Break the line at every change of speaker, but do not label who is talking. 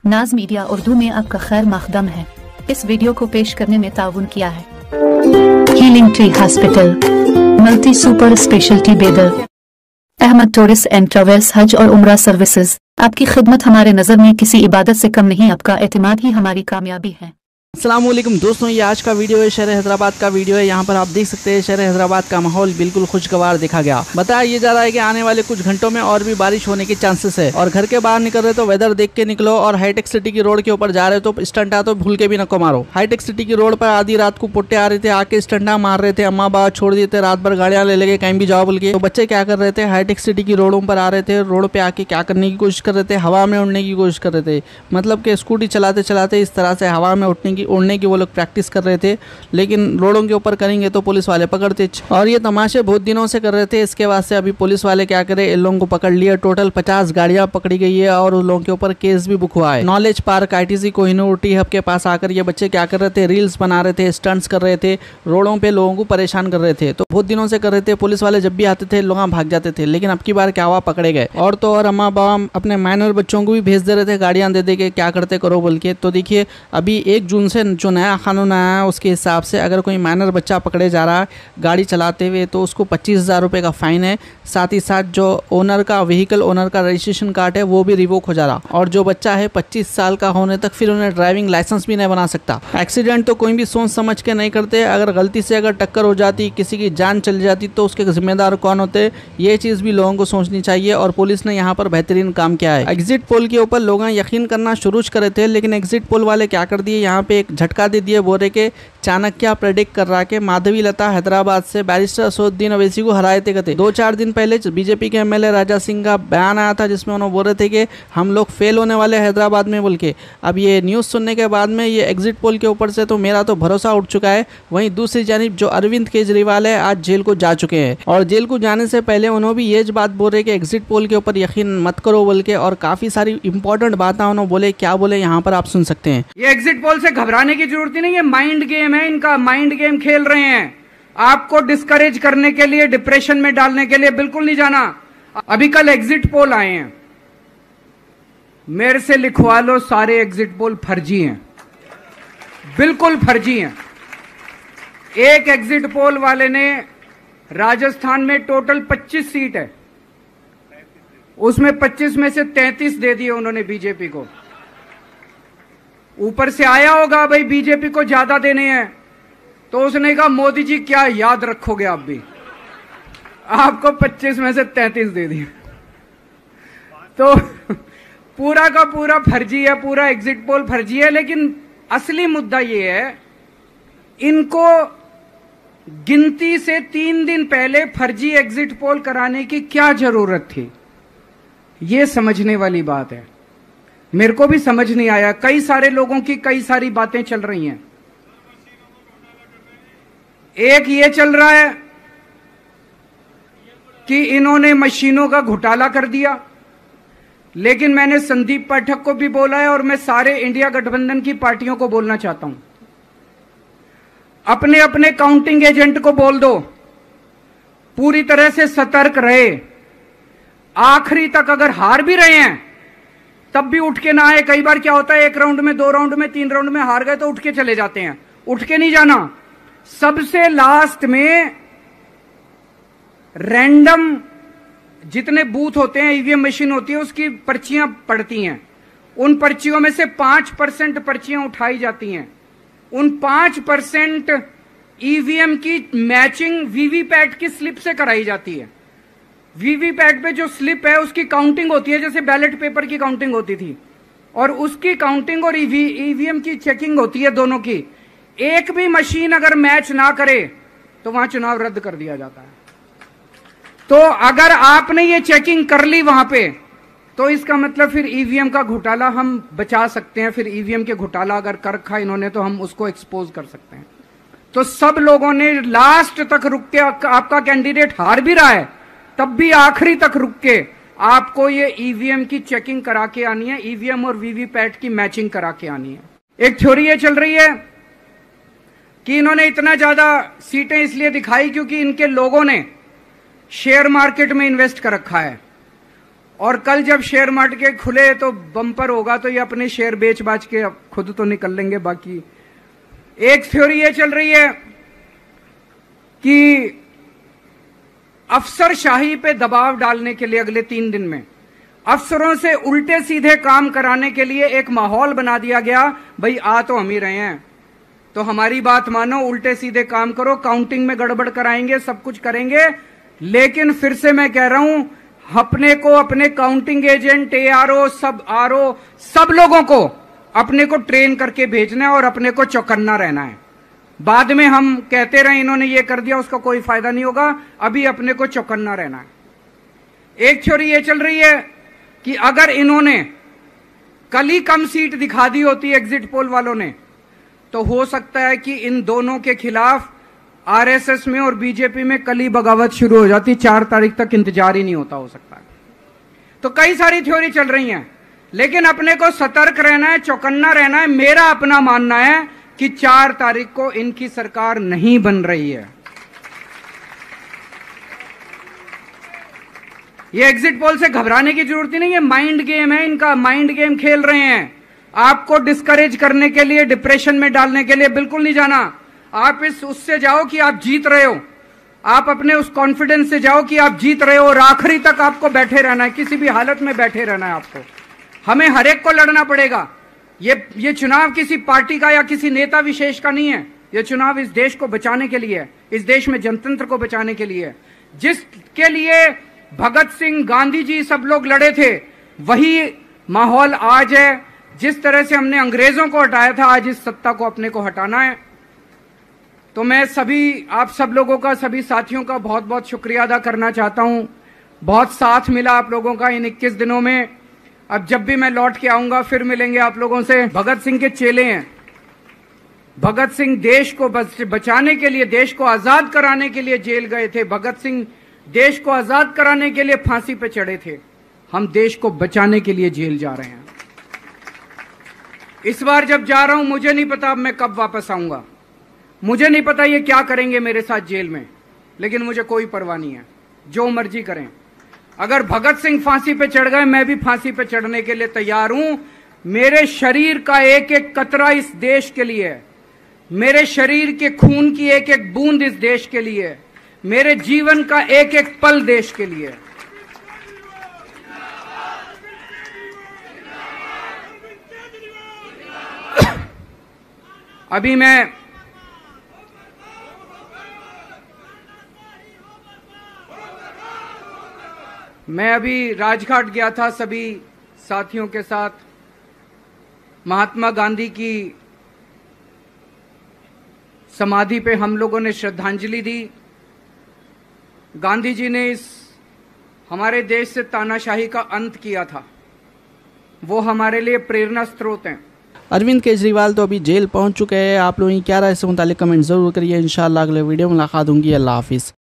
नाज मीडिया उर्दू में आपका खैर मकदम है। इस वीडियो को पेश करने में ताउन किया है healing tree hospital, multi super speciality Bidar, Ahmed tourist and travels, हज और उम्रा सर्विसेज। आपकी खिदमत हमारे नज़र में किसी इबादत से कम नहीं, आपका एतमाद ही हमारी कामयाबी है।
अस्सलाम वालेकुम दोस्तों, ये आज का वीडियो है शहर हैदराबाद का वीडियो है। यहाँ पर आप देख सकते हैं शहर हैदराबाद का माहौल बिल्कुल खुशगवार देखा गया। बताया ये जा रहा है कि आने वाले कुछ घंटों में और भी बारिश होने के चांसेस है। और घर के बाहर निकल रहे तो वेदर देख के निकलो, और हाईटेक सिटी की रोड के ऊपर जा रहे तो स्टंटा तो भूल के भी नको मारो। हाईटेक सिटी की रोड पर आधी रात को पुट्टे आ रहे थे, आके स्टंटा मार रहे थे, अम्मा बाबा छोड़ दिए थे, रात भर गाड़ियां ले लेके कहीं भी जाओ बोल के। तो बच्चे क्या कर रहे थे, हाईटेक सिटी की रोडों पर आ रहे थे, रोड पे आके क्या करने की कोशिश कर रहे थे, हवा में उड़ने की कोशिश कर रहे थे। मतलब कि स्कूटी चलाते चलाते इस तरह से हवा में उड़ने की वो लोग प्रैक्टिस कर रहे थे। लेकिन रोडों के ऊपर करेंगे तो पुलिस वाले पकड़ते, और ये तमाशे बहुत दिनों से कर रहे थे। इसके बाद से अभी पुलिस वाले क्या करे, इन लोगों को पकड़ लिया। टोटल 50 गाड़ियां पकड़ी गई है और उन लोगों के ऊपर केस भी बुक हुआ है। Knowledge park ITC Kohinoor T hub के पास आकर ये बच्चे क्या कर रहे थे, रील्स बना रहे थे, स्टंट्स कर रहे थे, रोडों पे लोगों को परेशान कर रहे थे। तो बहुत दिनों से कर रहे थे। पुलिस वाले जब भी आते थे लोग भाग जाते थे, लेकिन अब की बार क्या हुआ, पकड़े गए। और तो और अम्मा बाबा अपने माइनर बच्चों को भी भेज दे रहे थे गाड़ियां दे के, क्या करते करो बोल के। तो देखिए अभी 1 जून से जो नया कानून आया है उसके हिसाब से अगर कोई माइनर बच्चा पकड़े जा रहा है गाड़ी चलाते हुए तो उसको 25,000 रुपये का फाइन है। साथ ही साथ जो ओनर का व्हीकल, ओनर का रजिस्ट्रेशन कार्ड है वो भी रिवोक हो जा रहा। और जो बच्चा है 25 साल का होने तक फिर उन्हें ड्राइविंग लाइसेंस भी नहीं बना सकता। एक्सीडेंट तो कोई भी सोच समझ के नहीं करते। अगर गलती से अगर टक्कर हो जाती, किसी की जान चली जाती तो उसके जिम्मेदार कौन होते, ये चीज़ भी लोगों को सोचनी चाहिए। और पुलिस ने यहाँ पर बेहतरीन काम किया है। एग्जिट पोल के ऊपर लोग यकीन करना शुरू कर रहे थे, लेकिन एग्जिट पोल वाले क्या कर दिए, यहाँ पे एक झटका दे दिए। बोरे के चाणक्य प्रेडिक्ट कर रहा कि माधवी लता हैदराबाद से बैरिस्टर असदुद्दीन अवैसी को हराए थे। 2-4 दिन पहले बीजेपी के MLA राजा सिंह का बयान आया था जिसमें उन्होंने बोल रहे थे कि हम लोग फेल होने वाले हैदराबाद में बोल के। अब ये न्यूज़ सुनने के बाद में ये एग्जिट पोल के ऊपर से तो मेरा तो भरोसा उठ चुका है। वहीं दूसरी जानिब जो अरविंद केजरीवाल है आज जेल को जा चुके हैं, और जेल को जाने से पहले उन्होंने भी ये बात बोल रहे कि एग्जिट पोल के ऊपर यकीन मत करो बोल के। और काफ़ी सारी इंपॉर्टेंट बातें उन्होंने बोले। क्या बोले यहाँ पर आप सुन सकते हैं।
ये एग्जिट पोल से घबराने की जरूरत ही नहीं है, माइंड गेम है इनका, माइंड गेम खेल रहे हैं। आपको डिस्करेज करने के लिए, डिप्रेशन में डालने के लिए बिल्कुल नहीं जाना। अभी कल एग्जिट पोल आए हैं, मेरे से लिखवा लो, सारे एग्जिट पोल फर्जी हैं, बिल्कुल फर्जी हैं। एक एग्जिट पोल वाले ने राजस्थान में टोटल 25 सीट है, उसमें 25 में से 33 दे दिए उन्होंने बीजेपी को। ऊपर से आया होगा भाई बीजेपी को ज्यादा देने हैं, तो उसने कहा मोदी जी क्या याद रखोगे आप भी, आपको 25 में से 33 दे दिए। तो पूरा का पूरा फर्जी है, पूरा एग्जिट पोल फर्जी है। लेकिन असली मुद्दा ये है, इनको गिनती से 3 दिन पहले फर्जी एग्जिट पोल कराने की क्या जरूरत थी, ये समझने वाली बात है। मेरे को भी समझ नहीं आया। कई सारे लोगों की कई सारी बातें चल रही हैं। एक ये चल रहा है कि इन्होंने मशीनों का घोटाला कर दिया, लेकिन मैंने संदीप पाठक को भी बोला है और मैं सारे इंडिया गठबंधन की पार्टियों को बोलना चाहता हूं, अपने अपने काउंटिंग एजेंट को बोल दो पूरी तरह से सतर्क रहे। आखिरी तक अगर हार भी रहे हैं तब भी उठ के ना आए। कई बार क्या होता है, 1 राउंड में, 2 राउंड में, 3 राउंड में हार गए तो उठ के चले जाते हैं। उठ के नहीं जाना। सबसे लास्ट में रैंडम जितने बूथ होते हैं, EVM मशीन होती है, उसकी पर्चियां पड़ती हैं। उन पर्चियों में से 5% पर्चियां उठाई जाती हैं। उन 5% EVM की मैचिंग वीवीपैट की स्लिप से कराई जाती है। वीवीपैट पे जो स्लिप है उसकी काउंटिंग होती है, जैसे बैलेट पेपर की काउंटिंग होती थी, और उसकी काउंटिंग और EVM की चेकिंग होती है दोनों की। एक भी मशीन अगर मैच ना करे तो वहां चुनाव रद्द कर दिया जाता है। तो अगर आपने ये चेकिंग कर ली वहां पे, तो इसका मतलब फिर EVM का घोटाला हम बचा सकते हैं। फिर EVM के घोटाला अगर कर रखा इन्होंने तो हम उसको एक्सपोज कर सकते हैं। तो सब लोगों ने लास्ट तक रुक के, आपका कैंडिडेट हार भी रहा है तब भी आखिरी तक रुक के आपको ये EVM की चेकिंग करा के आनी है, EVM और वीवीपैट की मैचिंग करा के आनी है। एक थ्योरी ये चल रही है कि इन्होंने इतना ज्यादा सीटें इसलिए दिखाई क्योंकि इनके लोगों ने शेयर मार्केट में इन्वेस्ट कर रखा है। और कल जब शेयर मार्केट खुले तो बम्पर होगा, तो ये अपने शेयर बेच बाच के खुद तो निकल लेंगे। बाकी एक थ्योरी ये चल रही है कि अफसरशाही पे दबाव डालने के लिए अगले 3 दिन में अफसरों से उल्टे सीधे काम कराने के लिए एक माहौल बना दिया गया। भाई आ तो हम ही रहे हैं, तो हमारी बात मानो, उल्टे सीधे काम करो, काउंटिंग में गड़बड़ कराएंगे, सब कुछ करेंगे। लेकिन फिर से मैं कह रहा हूं, अपने को, अपने काउंटिंग एजेंट, एआरओ, सब लोगों को अपने को ट्रेन करके भेजना है और अपने को चौकन्ना रहना है। बाद में हम कहते रहे इन्होंने ये कर दिया, उसका कोई फायदा नहीं होगा। अभी अपने को चौकन्ना रहना है। एक थ्योरी ये चल रही है कि अगर इन्होंने कल ही कम सीट दिखा दी होती एग्जिट पोल वालों ने, तो हो सकता है कि इन दोनों के खिलाफ आरएसएस में और बीजेपी में कल ही बगावत शुरू हो जाती। 4 तारीख तक इंतजार ही नहीं होता, हो सकता है। तो कई सारी थ्योरी चल रही हैं, लेकिन अपने को सतर्क रहना है, चौकन्ना रहना है। मेरा अपना मानना है कि 4 तारीख को इनकी सरकार नहीं बन रही है। ये एग्जिट पोल से घबराने की जरूरत ही नहीं है, माइंड गेम है इनका, माइंड गेम खेल रहे हैं। आपको डिस्करेज करने के लिए, डिप्रेशन में डालने के लिए बिल्कुल नहीं जाना। आप उससे जाओ कि आप जीत रहे हो, आप अपने उस कॉन्फिडेंस से जाओ कि आप जीत रहे हो, और आखिरी तक आपको बैठे रहना है, किसी भी हालत में बैठे रहना है आपको। हमें हर एक को लड़ना पड़ेगा। ये चुनाव किसी पार्टी का या किसी नेता विशेष का नहीं है। ये चुनाव इस देश को बचाने के लिए है, इस देश में जनतंत्र को बचाने के लिए है। जिसके लिए भगत सिंह, गांधी जी सब लोग लड़े थे, वही माहौल आज है। जिस तरह से हमने अंग्रेजों को हटाया था, आज इस सत्ता को अपने को हटाना है। तो मैं सभी, आप सब लोगों का, सभी साथियों का बहुत बहुत शुक्रिया अदा करना चाहता हूं। बहुत साथ मिला आप लोगों का इन 21 दिनों में। अब जब भी मैं लौट के आऊंगा फिर मिलेंगे आप लोगों से। भगत सिंह के चेले हैं। भगत सिंह देश को बचाने के लिए, देश को आजाद कराने के लिए जेल गए थे। भगत सिंह देश को आजाद कराने के लिए फांसी पे चढ़े थे। हम देश को बचाने के लिए जेल जा रहे हैं। इस बार जब जा रहा हूं, मुझे नहीं पता अब मैं कब वापस आऊंगा, मुझे नहीं पता ये क्या करेंगे मेरे साथ जेल में, लेकिन मुझे कोई परवाह नहीं है, जो मर्जी करें। अगर भगत सिंह फांसी पे चढ़ गए, मैं भी फांसी पे चढ़ने के लिए तैयार हूं। मेरे शरीर का एक एक कतरा इस देश के लिए है, मेरे शरीर के खून की एक एक बूंद इस देश के लिए है, मेरे जीवन का एक एक पल देश के लिए है। अभी मैं अभी राजघाट गया था सभी साथियों के साथ। महात्मा गांधी की समाधि पे हम लोगों ने श्रद्धांजलि दी। गांधी जी ने इस हमारे देश से तानाशाही का अंत किया था, वो हमारे लिए प्रेरणा स्रोत हैं।
अरविंद केजरीवाल तो अभी जेल पहुंच चुके हैं। आप लोगों की क्या राय इससे मुतालिक कमेंट जरूर करिए। इंशाल्लाह अगले वीडियो में मुलाकात होंगी। अल्लाह हाफिज़।